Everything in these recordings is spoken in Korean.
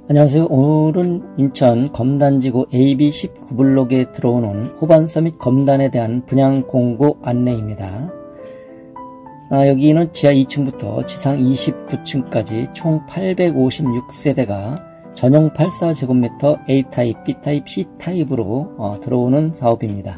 안녕하세요. 오늘은 인천 검단지구 AB19블록에 들어오는 호반서 및 검단에 대한 분양 공고 안내입니다. 여기는 지하 2층부터 지상 29층까지 총 856세대가 전용 84제곱미터 A타입, B타입, C타입으로 들어오는 사업입니다.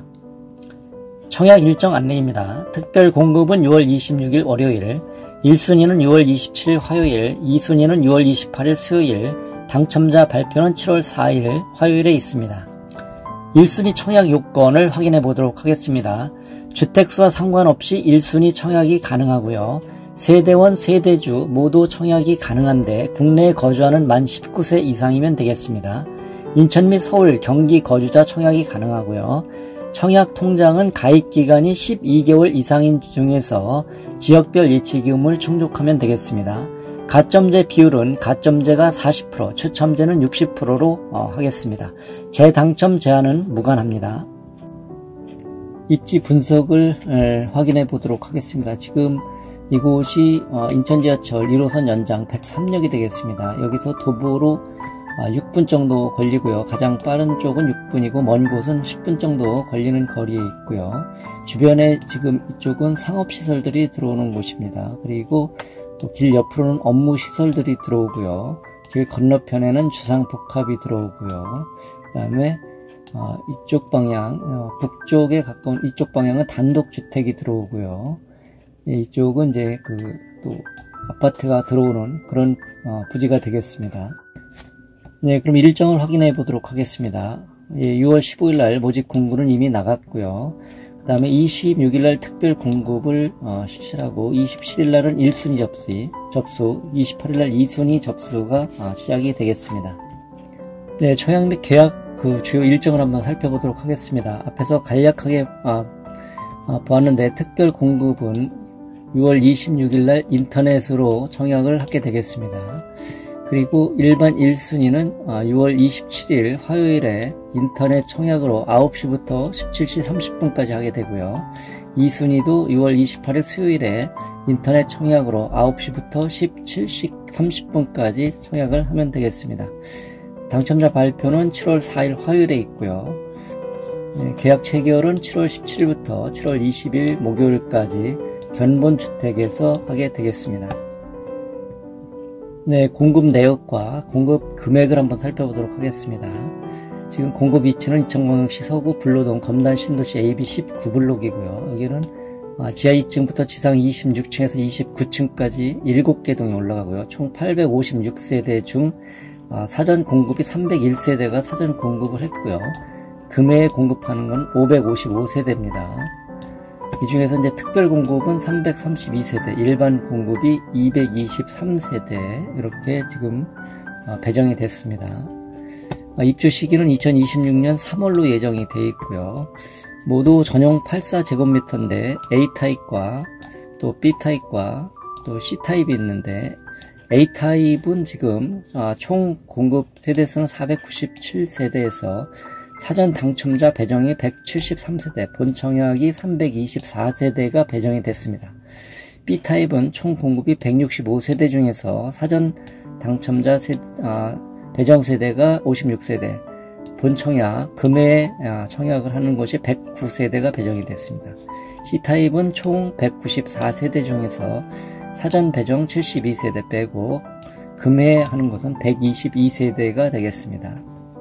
청약 일정 안내입니다. 특별 공급은 6월 26일 월요일, 1순위는 6월 27일 화요일, 2순위는 6월 28일 수요일, 당첨자 발표는 7월 4일 화요일에 있습니다. 1순위 청약 요건을 확인해 보도록 하겠습니다. 주택수와 상관없이 1순위 청약이 가능하고요. 세대원, 세대주 모두 청약이 가능한데 국내에 거주하는 만 19세 이상이면 되겠습니다. 인천 및 서울, 경기 거주자 청약이 가능하고요. 청약 통장은 가입기간이 12개월 이상인 중에서 지역별 예치기금을 충족하면 되겠습니다. 가점제 비율은 가점제가 40%, 추첨제는 60%로 하겠습니다. 재당첨 제한은 무관합니다. 입지 분석을 확인해 보도록 하겠습니다. 지금 이곳이 인천 지하철 1호선 연장 103역이 되겠습니다. 여기서 도보로 6분 정도 걸리고요. 가장 빠른 쪽은 6분이고 먼 곳은 10분 정도 걸리는 거리에 있고요. 주변에 지금 이쪽은 상업시설들이 들어오는 곳입니다. 그리고 또 길 옆으로는 업무시설들이 들어오고요. 길 건너편에는 주상복합이 들어오고요. 그 다음에 이쪽 방향, 북쪽에 가까운 이쪽 방향은 단독주택이 들어오고요. 이쪽은 이제 또 아파트가 들어오는 그런 부지가 되겠습니다. 네, 그럼 일정을 확인해 보도록 하겠습니다. 6월 15일 날 모집 공고는 이미 나갔고요. 그 다음에 26일 날 특별 공급을 실시하고 27일 날은 1순위 접수, 28일 날 2순위 접수가 시작이 되겠습니다. 네, 청약 및 계약 주요 일정을 한번 살펴보도록 하겠습니다. 앞에서 간략하게 보았는데 특별 공급은 6월 26일 날 인터넷으로 청약을 하게 되겠습니다. 그리고 일반 1순위는 6월 27일 화요일에 인터넷 청약으로 9시부터 17시 30분까지 하게 되고요. 2순위도 6월 28일 수요일에 인터넷 청약으로 9시부터 17시 30분까지 청약을 하면 되겠습니다. 당첨자 발표는 7월 4일 화요일에 있고요. 계약 체결은 7월 17일부터 7월 20일 목요일까지 견본주택에서 하게 되겠습니다. 네, 공급 내역과 공급 금액을 한번 살펴보도록 하겠습니다. 지금 공급 위치는 인천광역시 서구 불로동 검단 신도시 AB19블록이고요. 여기는 지하 2층부터 지상 26층에서 29층까지 7개 동이 올라가고요. 총 856세대 중 사전 공급이 301세대가 사전 공급을 했고요. 금해에 공급하는 건 555세대입니다. 이 중에서 이제 특별 공급은 332세대, 일반 공급이 223세대 이렇게 지금 배정이 됐습니다. 입주 시기는 2026년 3월로 예정이 되어 있고요. 모두 전용 84제곱미터인데 A타입과 또 B타입과 또 C타입이 있는데 A타입은 지금 총 공급 세대수는 497세대에서 사전 당첨자 배정이 173세대, 본청약이 324세대가 배정이 됐습니다. B타입은 총 공급이 165세대 중에서 사전 당첨자 배정 세대가 56세대, 본청약, 금해에 청약을 하는 곳이 109세대가 배정이 됐습니다. C타입은 총 194세대 중에서 사전 배정 72세대 빼고 금해에 하는 것은 122세대가 되겠습니다.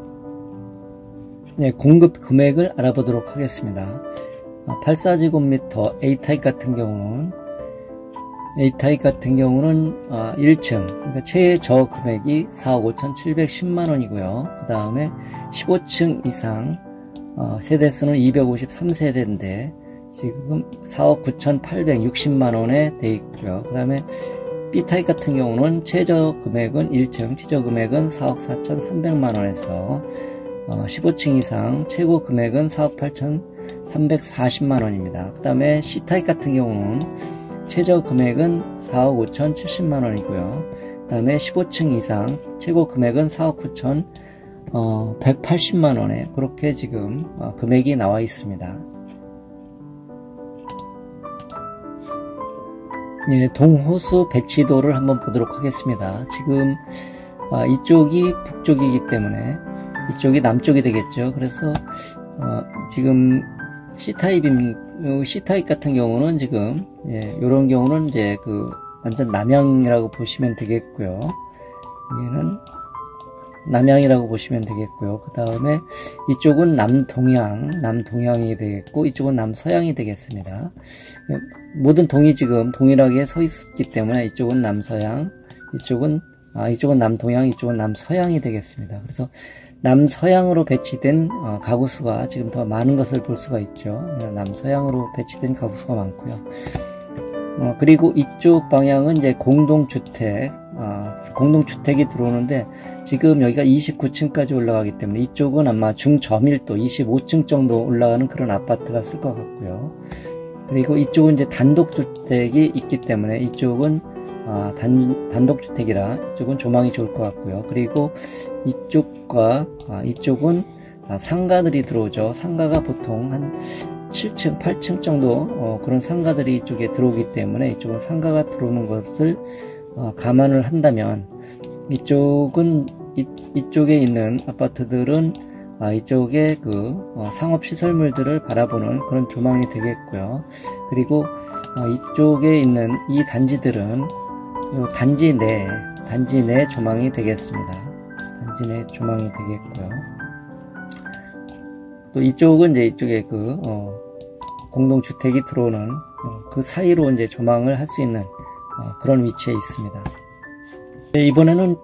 네, 공급 금액을 알아보도록 하겠습니다. 84제곱미터 A타입 같은 경우는 1층, 그러니까 최저 금액이 4억 5,710만원이고요. 그 다음에 15층 이상 세대수는 253세대인데 지금 4억 9,860만원에 돼 있고요. 그 다음에 B타입 같은 경우는 최저 금액은 1층, 최저 금액은 4억 4,300만원에서 15층 이상 최고 금액은 4억 8,340만원입니다. 그 다음에 C타입 같은 경우는 최저 금액은 4억 5,070만원이고요. 그 다음에 15층 이상 최고 금액은 4억 9,180만원에 그렇게 지금 금액이 나와 있습니다. 네, 동호수 배치도를 한번 보도록 하겠습니다. 지금 이쪽이 북쪽이기 때문에 이쪽이 남쪽이 되겠죠. 그래서 지금 C타입 같은 경우는 지금 요런 경우는 이제 완전 남향이라고 보시면 되겠고요. 얘는 남향이라고 보시면 되겠고요. 그 다음에 이쪽은 남동향이 되겠고, 이쪽은 남서향이 되겠습니다. 모든 동이 지금 동일하게 서 있었기 때문에 이쪽은 남서향, 이쪽은 남동향, 이쪽은 남서향이 되겠습니다. 그래서 남서향으로 배치된 가구수가 지금 더 많은 것을 볼 수가 있죠. 남서향으로 배치된 가구수가 많고요. 그리고 이쪽 방향은 이제 공동주택이 들어오는데, 지금 여기가 29층까지 올라가기 때문에 이쪽은 아마 중저밀도 25층 정도 올라가는 그런 아파트가 쓸 것 같고요. 그리고 이쪽은 이제 단독주택이 있기 때문에 이쪽은 단독주택이라 이쪽은 조망이 좋을 것 같고요. 그리고 이쪽은 상가들이 들어오죠. 상가가 보통 한 7층, 8층 정도 그런 상가들이 이쪽에 들어오기 때문에 이쪽은 상가가 들어오는 것을 감안을 한다면 이쪽에 있는 아파트들은 이쪽에 상업시설물들을 바라보는 그런 조망이 되겠고요. 그리고 이쪽에 있는 이 단지들은 단지 내 조망이 되겠습니다. 단지 내 조망이 되겠고요. 또 이쪽은 이제 이쪽에 공동주택이 들어오는 그 사이로 이제 조망을 할 수 있는 그런 위치에 있습니다. 이번에는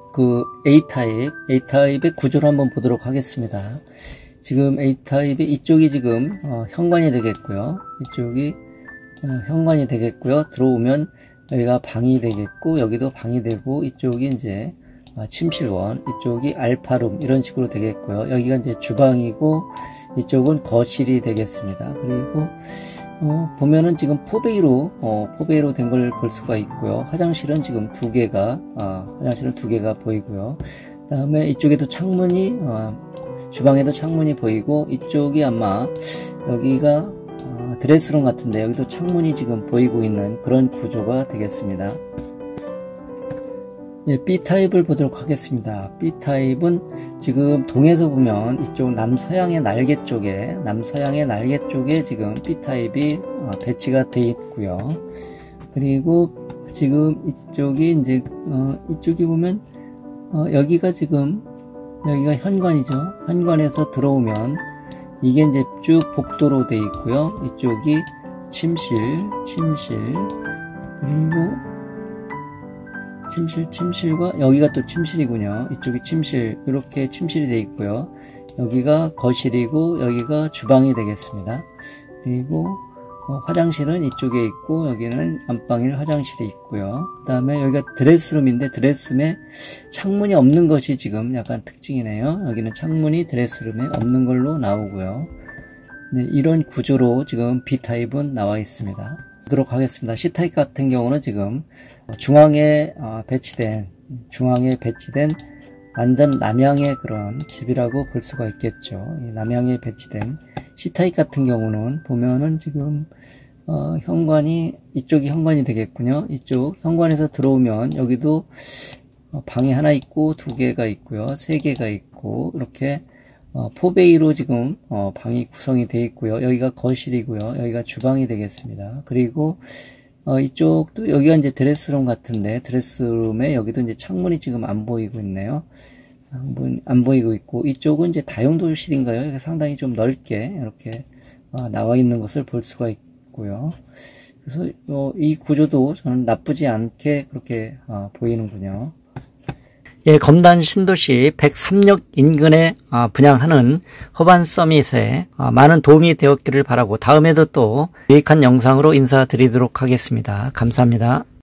A타입의 구조를 한번 보도록 하겠습니다. 지금 A타입의 이쪽이 지금 현관이 되겠고요. 이쪽이 현관이 되겠고요. 들어오면 여기가 방이 되겠고, 여기도 방이 되고, 이쪽이 이제 침실원, 이쪽이 알파룸 이런 식으로 되겠고요. 여기가 이제 주방이고, 이쪽은 거실이 되겠습니다. 그리고 보면은 지금 포베이로 된 걸 볼 수가 있고요. 화장실은 지금 두 개가 보이고요. 그 다음에 이쪽에도 창문이 주방에도 창문이 보이고, 이쪽이 아마 여기가 드레스룸 같은데 여기도 창문이 지금 보이고 있는 그런 구조가 되겠습니다. B타입을 보도록 하겠습니다. B타입은 지금 동에서 보면 이쪽 남서향의 날개 쪽에 지금 B타입이 배치가 되어 있고요. 그리고 지금 이쪽이 이제 이쪽이 보면 여기가 현관이죠. 현관에서 들어오면 이게 이제 쭉 복도로 되어 있고요. 이쪽이 침실, 그리고 침실과 여기가 또 침실이군요. 이쪽이 침실, 이렇게 침실이 되어 있고요. 여기가 거실이고 여기가 주방이 되겠습니다. 그리고 화장실은 이쪽에 있고 여기는 안방에 화장실이 있고요. 그 다음에 여기가 드레스룸인데 드레스룸에 창문이 없는 것이 지금 약간 특징이네요. 여기는 창문이 드레스룸에 없는 걸로 나오고요. 네, 이런 구조로 지금 B타입은 나와 있습니다. 보도록 하겠습니다. C타입 같은 경우는 지금 중앙에 배치된 완전 남향의 그런 집이라고 볼 수가 있겠죠. 남향에 배치된 C타입 같은 경우는 보면은 지금 이쪽이 현관이 되겠군요. 이쪽 현관에서 들어오면 여기도 방이 하나 있고 두 개가 있고요. 세 개가 있고 이렇게 포베이로 지금 방이 구성이 되어 있고요. 여기가 거실이고요. 여기가 주방이 되겠습니다. 그리고 이쪽도 여기가 이제 드레스룸 같은데 드레스룸에 여기도 이제 창문이 지금 안 보이고 있네요. 안 보이고 있고, 이쪽은 이제 다용도실인가요? 상당히 좀 넓게 이렇게 나와 있는 것을 볼 수가 있고요. 그래서 이 구조도 저는 나쁘지 않게 그렇게 보이는군요. 예, 검단 신도시 103역 인근에 분양하는 호반 서밋에 많은 도움이 되었기를 바라고 다음에도 또 유익한 영상으로 인사드리도록 하겠습니다. 감사합니다.